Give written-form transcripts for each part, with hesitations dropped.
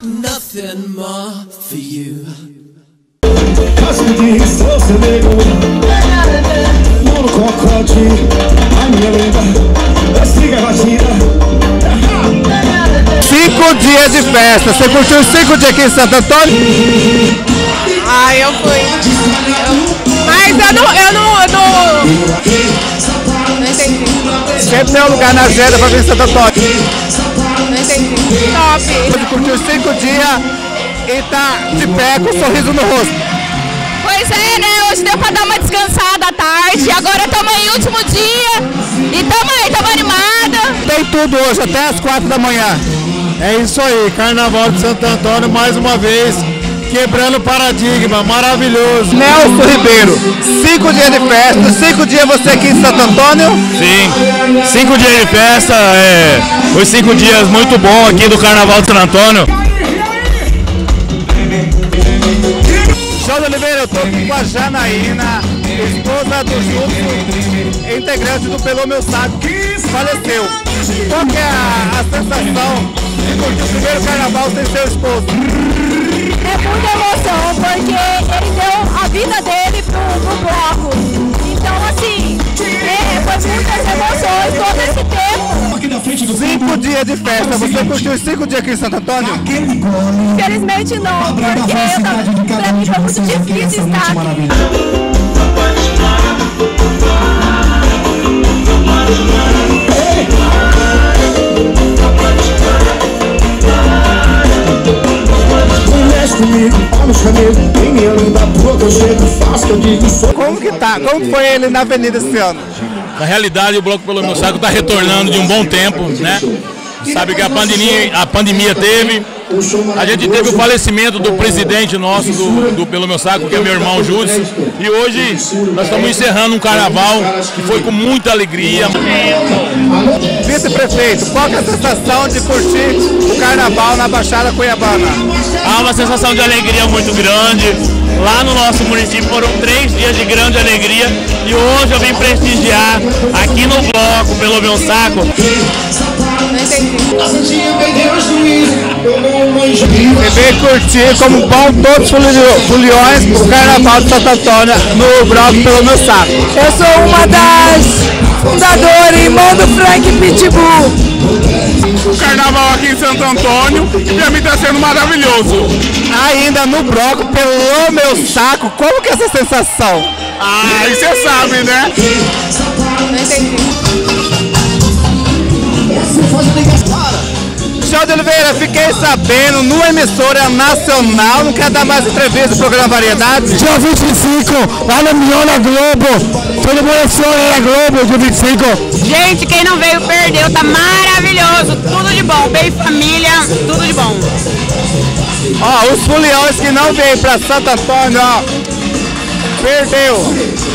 Nothing more for you. Cinco dias de festa. Você curtiu os 5 dias aqui em Santo Antônio? Ah, eu fui. Mas eu não entendi. Sempre tem um lugar na agenda pra vir em Santo Antônio. Não entendi. Top. Você curtiu os 5 dias e tá de pé com um sorriso no rosto. Pois é, né? Hoje deu pra dar uma descansada à tarde. Agora estamos em último dia. E estamos animada. Tem tudo hoje, até as 4 da manhã. É isso aí, Carnaval de Santo Antônio mais uma vez, quebrando o paradigma, maravilhoso. Nelson Ribeiro, 5 dias de festa, 5 dias você aqui em Santo Antônio? Sim, 5 dias de festa, foi 5 dias muito bons aqui do Carnaval de Santo Antônio. João Oliveira, eu tô aqui com a Janaína, esposa do Júlio, integrante do Pelô Meu Saco, que faleceu. Qual que é a sensação de curtir o primeiro carnaval sem seu esposo? É muita emoção, porque ele deu a vida dele pro bloco. Então, assim, foi muitas emoções todo esse tempo. 5 dias de festa, você curtiu os 5 dias aqui em Santo Antônio? Infelizmente não, porque pra mim foi muito difícil estar aqui. Como que tá? Como foi ele na avenida esse ano? Na realidade, o Bloco Pelo Meu Saco está retornando de um bom tempo, né? Sabe que a pandemia teve. A gente teve o falecimento do presidente nosso do Pelo Meu Saco, que é meu irmão Júlio. E hoje nós estamos encerrando um carnaval que foi com muita alegria. Vice-prefeito, qual que é a sensação de curtir o carnaval na Baixada Cuiabana? Há uma sensação de alegria muito grande. Lá no nosso município foram 3 dias de grande alegria e hoje eu vim prestigiar aqui no Bloco Pelo Meu Saco. Você veio curtir como pão todos os foliões o Carnaval de Santo Antônio no Bloco Pelo Meu Saco. Eu sou uma das fundadoras, irmão do Frank Pitbull. O carnaval aqui em Santo Antônio e pra mim está sendo maravilhoso. Ainda no Bloco Pelo Meu Saco, como que é essa sensação? Ah, e você sabe, né? Não entendi. João de Oliveira, fiquei sabendo, numa emissora nacional, não quer dar mais entrevista do programa Variedades? Dia 25, lá no Milhão da Globo, todo mundo foi na Globo, dia 25. Gente, quem não veio perdeu, tá maravilhoso, tudo de bom, bem família, tudo de bom. Ó, os foliões que não veio pra Santo Antônio, ó, perdeu.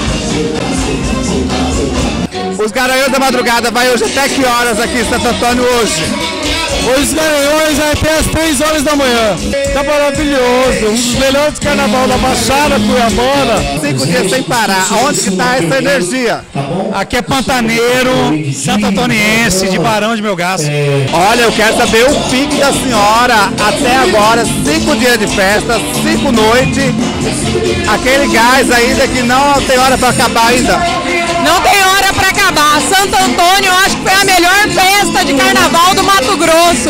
Os Garanhões da Madrugada vai hoje até que horas aqui em Santo Antônio hoje? Hoje os Garanhões vai até as 3 horas da manhã. Tá maravilhoso, um dos melhores carnaval da Baixada Cuiabana. 5 dias sem parar, onde que tá essa energia? Aqui é Pantaneiro, Santo Antoniense, de Barão de Melgaço. Olha, eu quero saber o pique da senhora até agora, 5 dias de festa, 5 noites, aquele gás ainda que não tem hora para acabar ainda. Não tem hora para acabar. Santo Antônio, eu acho que foi a melhor festa de carnaval do Mato Grosso.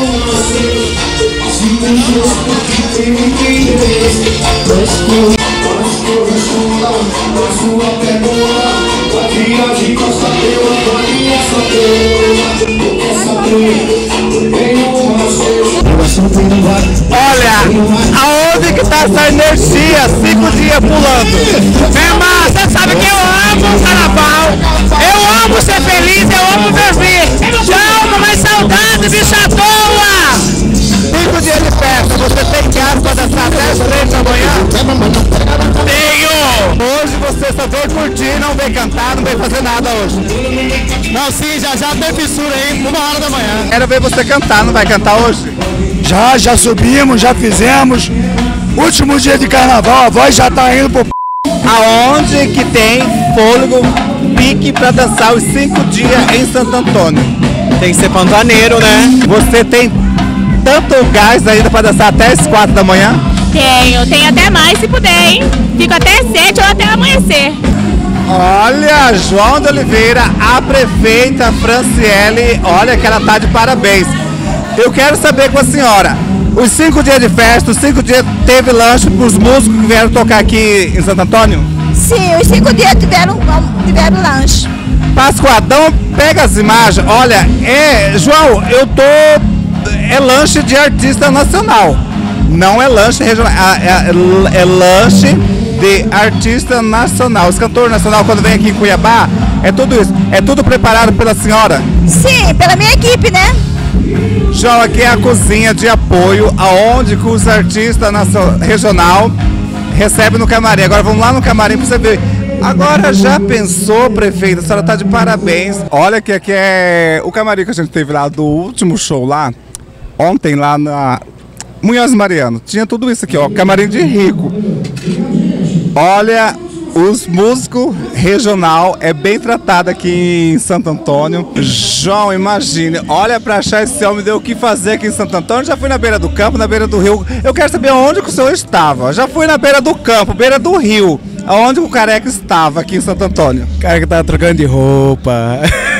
Olha, aonde que tá essa energia? 5 dias pulando. Minha irmã, você sabe que eu amo o carnaval. Eu amo ser feliz, eu amo viver. Já amo, mas saudade, bicha à toa. 5 dias de festa, você tem casa pra dançar até as 3 da manhã? Tenho! Hoje você só veio curtir, não veio cantar, não veio fazer nada hoje. Não, sim, já tem fissura aí, 1 hora da manhã. Quero ver você cantar, não vai cantar hoje? Já subimos, já fizemos. Último dia de carnaval, a voz já tá indo pro Aonde que tem fôlego, pique pra dançar os 5 dias em Santo Antônio? Tem que ser pantaneiro, né? Você tem tanto gás ainda para dançar até as 4 da manhã? Tenho até mais se puder, hein? Fico até 7 ou até amanhecer. Olha, João de Oliveira, a prefeita Franciele, olha que ela tá de parabéns. Eu quero saber com a senhora, os 5 dias de festa, os 5 dias teve lanche para os músicos que vieram tocar aqui em Santo Antônio? Sim, os 5 dias tiveram lanche. Pascoadão, pega as imagens, olha, João, é lanche de artista nacional, não é lanche regional, é lanche de artista nacional. Os cantores nacionais, quando vem aqui em Cuiabá, é tudo isso, é tudo preparado pela senhora? Sim, pela minha equipe, né? João, aqui é a cozinha de apoio, aonde que os artistas regional recebem no camarim. Agora vamos lá no camarim para você ver. Agora já pensou, prefeita? A senhora tá de parabéns. Olha que aqui é o camarim que a gente teve lá do último show lá, ontem lá na Munhoz Mariano. Tinha tudo isso aqui, ó, camarim de rico. Olha, os músicos regional é bem tratado aqui em Santo Antônio. João, imagine, olha pra achar esse homem, deu o que fazer aqui em Santo Antônio. Já fui na beira do campo, na beira do rio. Eu quero saber onde que o senhor estava. Já fui na beira do campo, beira do rio. Aonde o Careca estava aqui em Santo Antônio? O Careca tava trocando de roupa.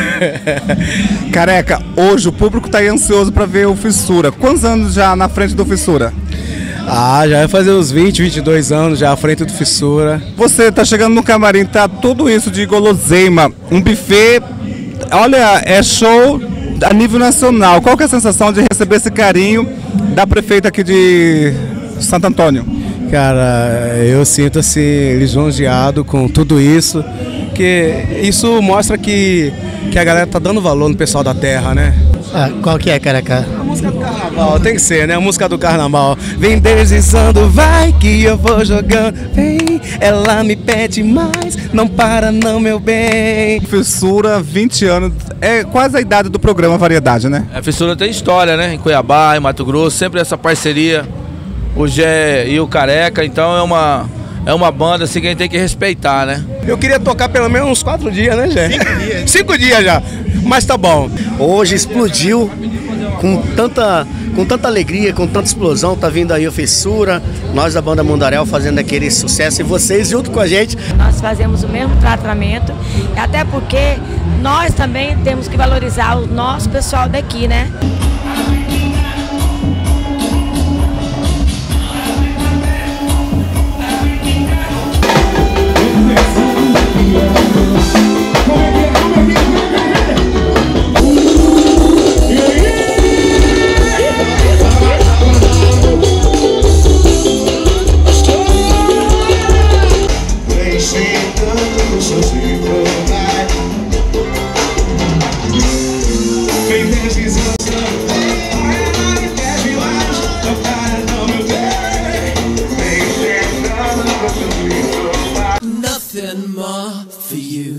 Careca, hoje o público tá aí ansioso pra ver o Fissura. Quantos anos já na frente do Fissura? Já vai fazer uns 20, 22 anos já à frente do Fissura. Você tá chegando no camarim, tá tudo isso de guloseima, um buffet, olha, é show a nível nacional. Qual que é a sensação de receber esse carinho da prefeita aqui de Santo Antônio? Cara, eu sinto assim, lisonjeado com tudo isso, que isso mostra que a galera tá dando valor no pessoal da terra, né? Qual que é, Careca? A música do carnaval, tem que ser, né? A música do carnaval. Vem deslizando, vai que eu vou jogando. Vem, ela me pede mais, não para não, meu bem. Fissura, 20 anos, é quase a idade do programa Variedade, né? A Fissura tem história, né? Em Cuiabá, em Mato Grosso, sempre essa parceria, o Gé e o Careca, então é uma banda assim que a gente tem que respeitar, né? Eu queria tocar pelo menos uns 4 dias, né, Gé? 5 dias. 5 dias já, mas tá bom. Hoje explodiu com tanta alegria, com tanta explosão. Tá vindo aí o Fissura, nós da banda Mundaréu fazendo aquele sucesso e vocês junto com a gente. Nós fazemos o mesmo tratamento, até porque nós também temos que valorizar o nosso pessoal daqui, né? Nothing more for you.